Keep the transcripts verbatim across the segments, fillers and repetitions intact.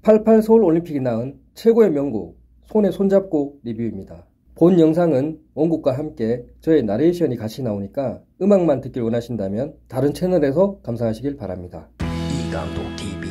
팔십팔 서울올림픽이 낳은 최고의 명곡 손에 손잡고 리뷰입니다. 본 영상은 원곡과 함께 저의 나레이션이 같이 나오니까 음악만 듣길 원하신다면 다른 채널에서 감상하시길 바랍니다. 이강도티비.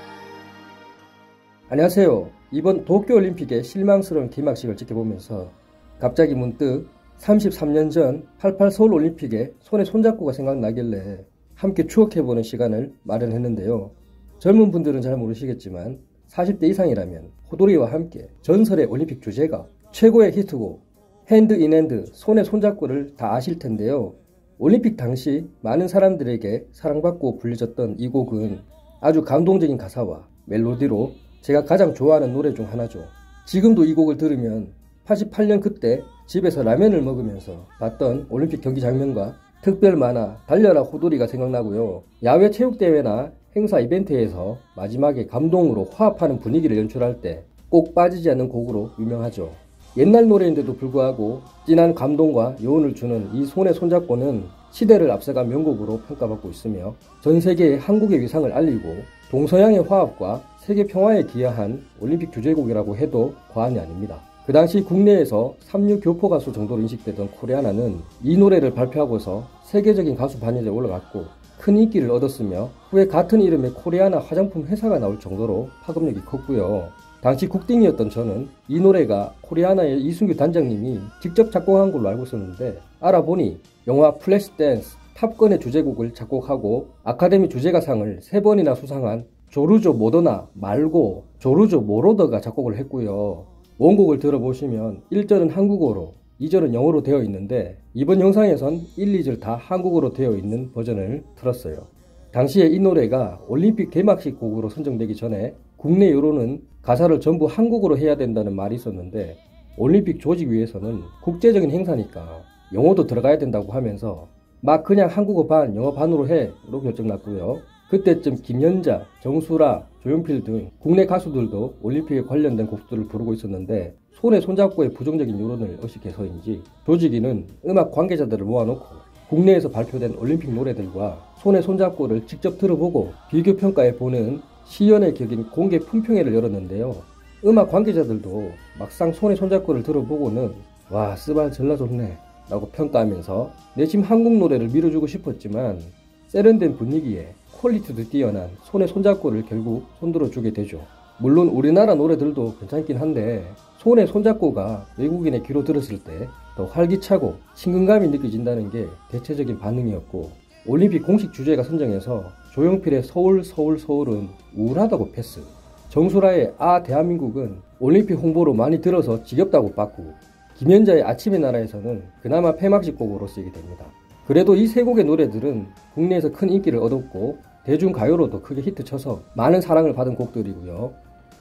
안녕하세요. 이번 도쿄올림픽의 실망스러운 개막식을 지켜보면서 갑자기 문득 삼십삼 년 전 팔십팔 서울올림픽의 손에 손잡고가 생각나길래 함께 추억해보는 시간을 마련했는데요. 젊은 분들은 잘 모르시겠지만 사십 대 이상이라면 호돌이와 함께 전설의 올림픽 주제가 최고의 히트곡 핸드 인 핸드 손에 손잡고를 다 아실 텐데요. 올림픽 당시 많은 사람들에게 사랑받고 불려졌던 이 곡은 아주 감동적인 가사와 멜로디로 제가 가장 좋아하는 노래 중 하나죠. 지금도 이 곡을 들으면 팔십팔 년 그때 집에서 라면을 먹으면서 봤던 올림픽 경기 장면과 특별 만화 달려라 호돌이가 생각나고요. 야외 체육대회나 행사 이벤트에서 마지막에 감동으로 화합하는 분위기를 연출할 때 꼭 빠지지 않는 곡으로 유명하죠. 옛날 노래인데도 불구하고 진한 감동과 여운을 주는 이 손에 손잡고는 시대를 앞서간 명곡으로 평가받고 있으며 전 세계에 한국의 위상을 알리고 동서양의 화합과 세계 평화에 기여한 올림픽 주제곡이라고 해도 과언이 아닙니다. 그 당시 국내에서 삼류 교포 가수 정도로 인식되던 코리아나는 이 노래를 발표하고서 세계적인 가수 반열에 올라갔고 큰 인기를 얻었으며 후에 같은 이름의 코리아나 화장품 회사가 나올 정도로 파급력이 컸고요. 당시 국딩이었던 저는 이 노래가 코리아나의 이순규 단장님이 직접 작곡한 걸로 알고 있었는데 알아보니 영화 플래시댄스 탑건의 주제곡을 작곡하고 아카데미 주제가상을 세 번이나 수상한 조르조 모더나 말고 조르조 모로더가 작곡을 했고요. 원곡을 들어보시면 일 절은 한국어로 이 절은 영어로 되어 있는데 이번 영상에선 일, 이 절 다 한국어로 되어 있는 버전을 틀었어요. 당시에 이 노래가 올림픽 개막식 곡으로 선정되기 전에 국내 여론은 가사를 전부 한국어로 해야 된다는 말이 있었는데 올림픽 조직위에서는 국제적인 행사니까 영어도 들어가야 된다고 하면서 막 그냥 한국어 반 영어 반으로 해로 결정났고요. 그때쯤 김연자, 정수라, 조용필 등 국내 가수들도 올림픽에 관련된 곡들을 부르고 있었는데 손에 손잡고의 부정적인 여론을 의식해서인지 조직위는 음악 관계자들을 모아놓고 국내에서 발표된 올림픽 노래들과 손에 손잡고를 직접 들어보고 비교평가해보는 시연의 격인 공개 품평회를 열었는데요. 음악 관계자들도 막상 손에 손잡고를 들어보고는 와 쓰발 절라 좋네 라고 평가하면서 내심 한국 노래를 밀어주고 싶었지만 세련된 분위기에 퀄리티도 뛰어난 손에 손잡고를 결국 손들어주게 되죠. 물론 우리나라 노래들도 괜찮긴 한데 손에 손잡고가 외국인의 귀로 들었을 때 더 활기차고 친근감이 느껴진다는 게 대체적인 반응이었고 올림픽 공식 주제가 선정해서 조용필의 서울 서울 서울은 우울하다고 패스, 정수라의 아 대한민국은 올림픽 홍보로 많이 들어서 지겹다고 바꾸고 김연자의 아침의 나라에서는 그나마 폐막식 곡으로 쓰이게 됩니다. 그래도 이 세 곡의 노래들은 국내에서 큰 인기를 얻었고 대중가요로도 크게 히트쳐서 많은 사랑을 받은 곡들이고요.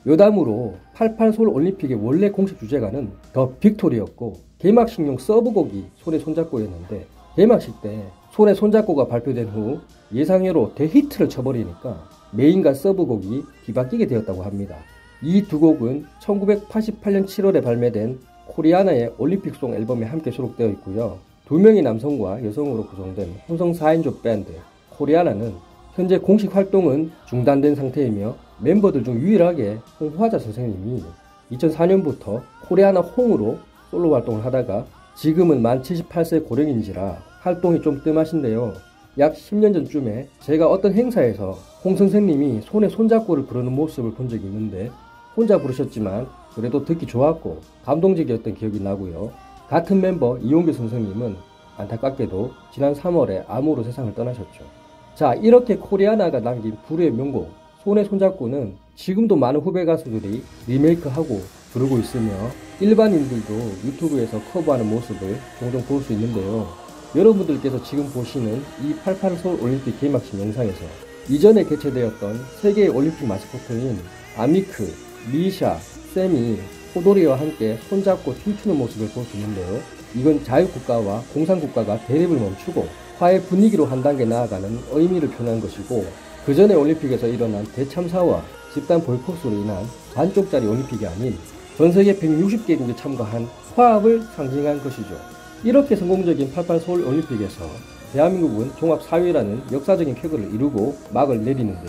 여담으로 팔십팔 서울올림픽의 원래 공식 주제가는 더 빅토리였고 개막식용 서브곡이 손에 손잡고였는데 개막식 때 손에 손잡고가 발표된 후 예상외로 대히트를 쳐버리니까 메인과 서브곡이 뒤바뀌게 되었다고 합니다. 이 두 곡은 천구백팔십팔 년 칠월에 발매된 코리아나의 올림픽송 앨범에 함께 수록되어 있고요. 두 명의 남성과 여성으로 구성된 혼성 사 인조 밴드 코리아나는 현재 공식 활동은 중단된 상태이며 멤버들 중 유일하게 홍화자 선생님이 이천사 년부터 코리아나 홍으로 솔로 활동을 하다가 지금은 만 칠십팔 세 고령인지라 활동이 좀 뜸하신데요. 약 십 년 전쯤에 제가 어떤 행사에서 홍 선생님이 손에 손잡고를 부르는 모습을 본 적이 있는데 혼자 부르셨지만 그래도 듣기 좋았고 감동적이었던 기억이 나고요. 같은 멤버 이용규 선생님은 안타깝게도 지난 삼월에 암으로 세상을 떠나셨죠. 자, 이렇게 코리아나가 남긴 불후의 명곡 손에 손잡고는 지금도 많은 후배 가수들이 리메이크하고 부르고 있으며 일반인들도 유튜브에서 커버하는 모습을 종종 볼 수 있는데요. 여러분들께서 지금 보시는 이 팔십팔 서울올림픽 개막식 영상에서 이전에 개최되었던 세계의 올림픽 마스코트인 아미크, 리샤, 쌤이 호돌이와 함께 손잡고 춤추는 모습을 볼 수 있는데요. 이건 자유국가와 공산국가가 대립을 멈추고 화해 분위기로 한 단계 나아가는 의미를 표현한 것이고 그 전에 올림픽에서 일어난 대참사와 집단 보이콧으로 인한 반쪽짜리 올림픽이 아닌 전세계 백육십 개국이 참가한 화합을 상징한 것이죠. 이렇게 성공적인 팔십팔 서울올림픽에서 대한민국은 종합 사 위라는 역사적인 쾌거를 이루고 막을 내리는데요.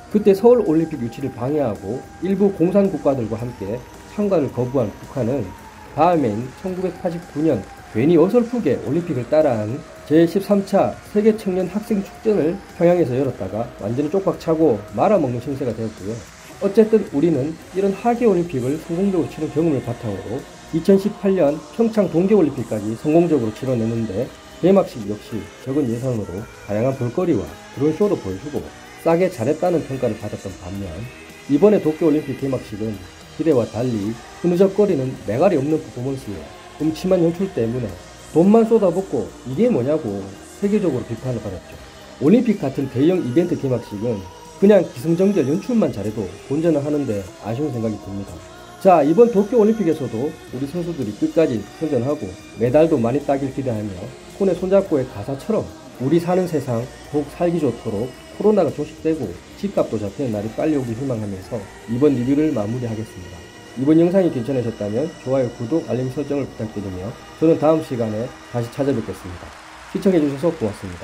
그때 서울올림픽 유치를 방해하고 일부 공산 국가들과 함께 참가를 거부한 북한은 다음해인 천구백팔십구 년 괜히 어설프게 올림픽을 따라한 제십삼 차 세계 청년 학생 축전을 평양에서 열었다가 완전히 쪽박 차고 말아먹는 신세가 되었고요. 어쨌든 우리는 이런 하계올림픽을 성공적으로 치른 경험을 바탕으로 이천십팔 년 평창 동계올림픽까지 성공적으로 치러냈는데 개막식 역시 적은 예산으로 다양한 볼거리와 드론쇼도 보여주고 싸게 잘했다는 평가를 받았던 반면 이번에 도쿄올림픽 개막식은 기대와 달리 흐느적거리는 매갈이 없는 퍼포먼스에 음침한 연출 때문에 돈만 쏟아붓고 이게 뭐냐고 세계적으로 비판을 받았죠. 올림픽 같은 대형 이벤트 개막식은 그냥 기승전결 연출만 잘해도 본전을 하는데 아쉬운 생각이 듭니다. 자, 이번 도쿄올림픽에서도 우리 선수들이 끝까지 선전하고 메달도 많이 따길 기대하며 손에 손잡고의 가사처럼 우리 사는 세상 더욱 살기 좋도록 코로나가 종식되고 집값도 잡히는 날이 빨리 오길 희망하면서 이번 리뷰를 마무리하겠습니다. 이번 영상이 괜찮으셨다면 좋아요, 구독, 알림 설정을 부탁드리며 저는 다음 시간에 다시 찾아뵙겠습니다. 시청해주셔서 고맙습니다.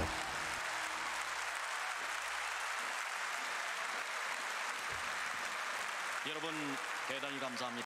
여러분 대단히 감사합니다.